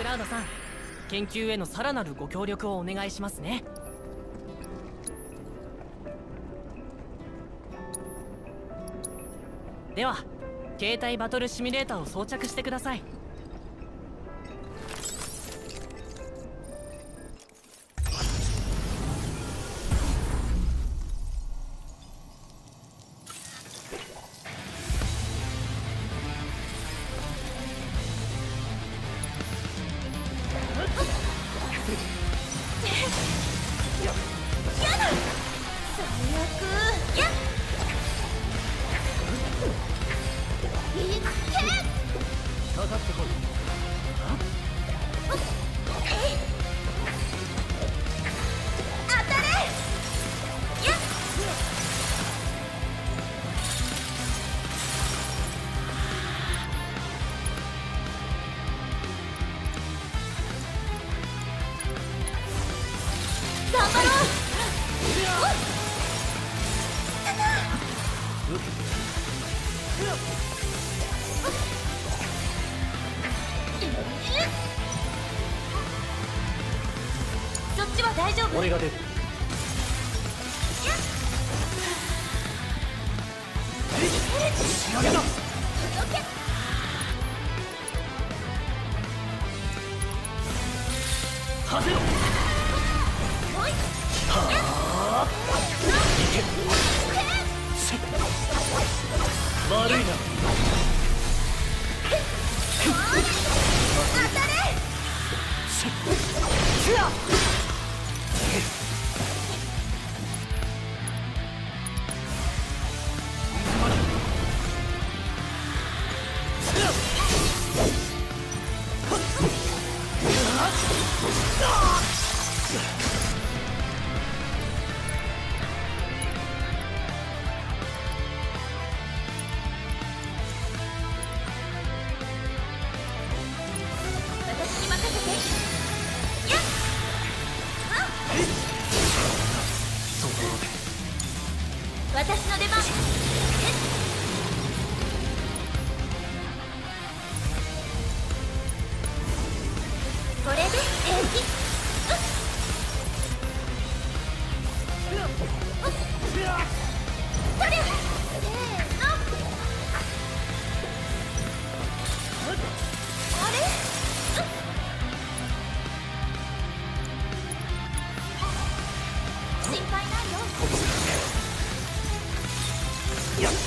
クラウドさん、研究へのさらなるご協力をお願いしますね。では携帯バトルシミュレーターを装着してください。 そっちは大丈夫？ 俺が出る。仕上げだ。はぜろ。悪いな。 当たれ。私に任せて。やっ。私の出番。これで平気。それ。せーの。あれ？心配ないよ。 やっ。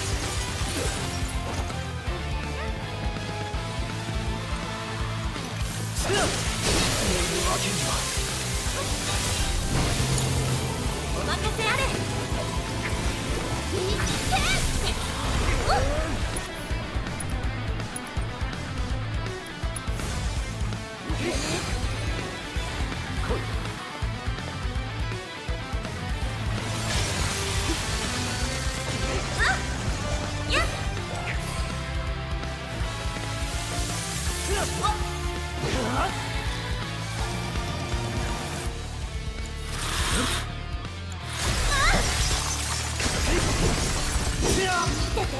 わけには。 お任せあれ。いって見てて。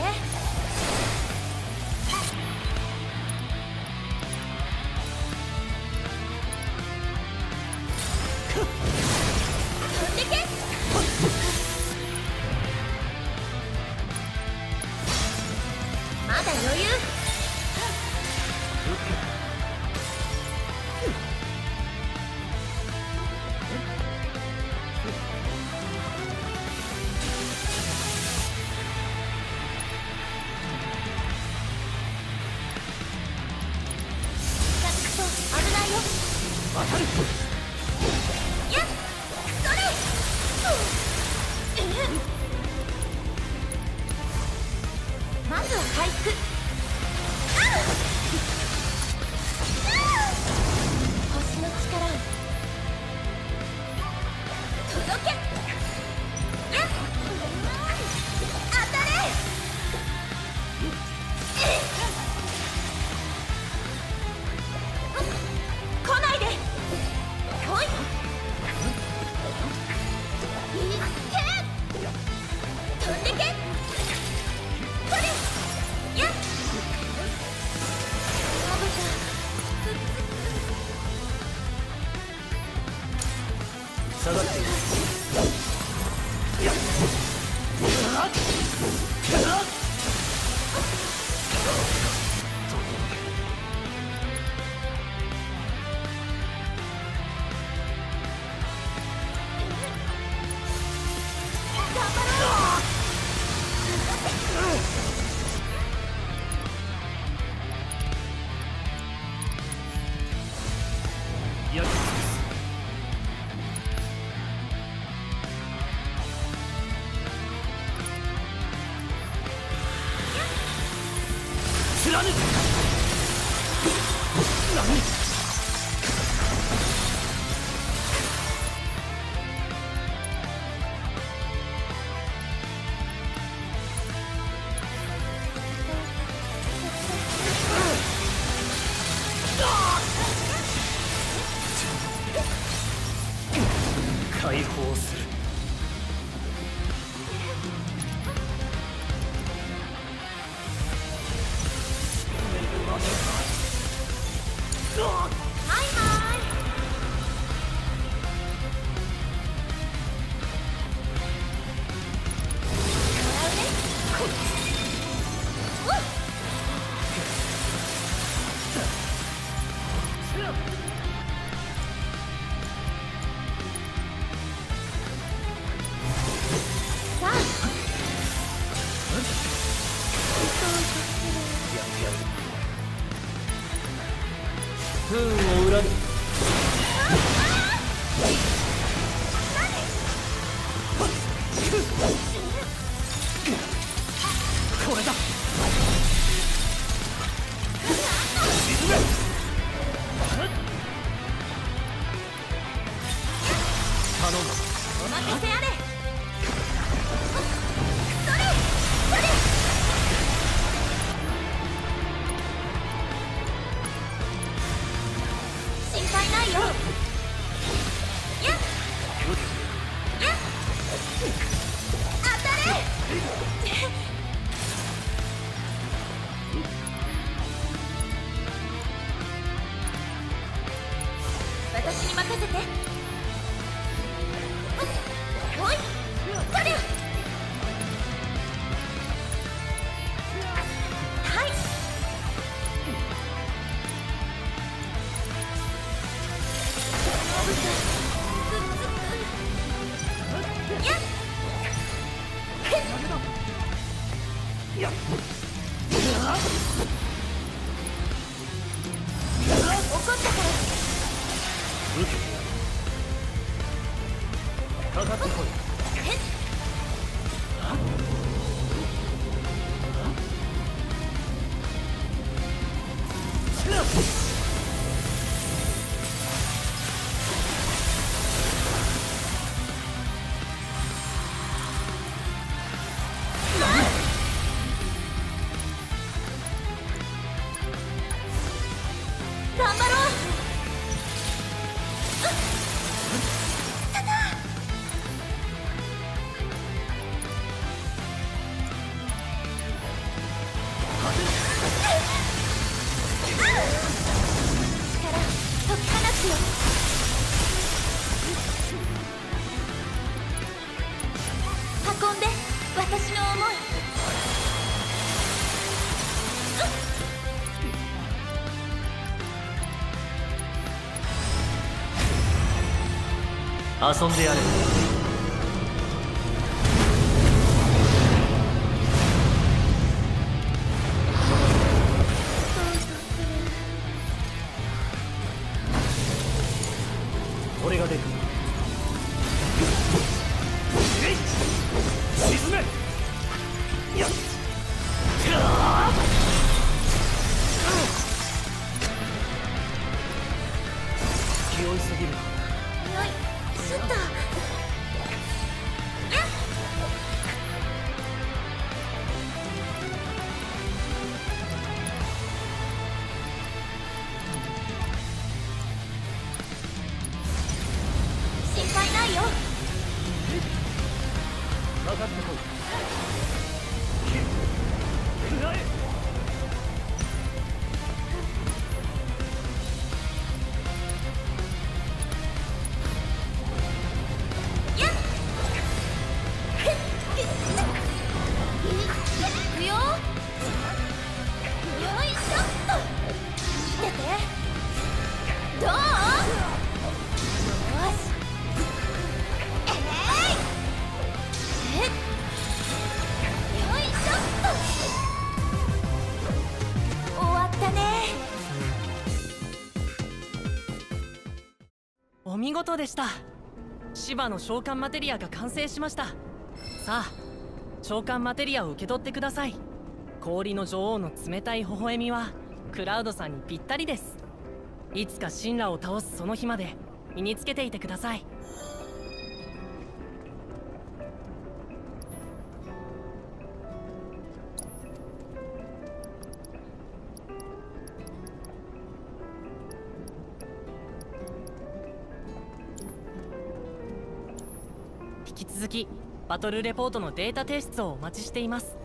飛んでけ。まだ余裕。危ないよ。 当たる。 やっ。それ。まずは回復。星の力を届け。やっ。当たれ。来ないで。来い。いって飛んでけ。それ。やっ。 下がっている。やっ解放する。不運を恨む。これだ。沈め。頼む。 お任せあれ。心配ないよ。やっやっ当たれ。私に任せて。おい、そりゃ。はい。やっやっ怒ったから。 受けてやる。かかってこい。 頑張ろう。力解き放つよ。運んで私の思い。 遊んでやれ。俺が出る。沈め。やっ気負いすぎる。 よい、シュッと。 事でした。芝の召喚マテリアが完成しました。さあ召喚マテリアを受け取ってください。氷の女王の冷たい微笑みはクラウドさんにぴったりです。いつか神羅を倒すその日まで身につけていてください。引き続きバトルレポートのデータ提出をお待ちしています。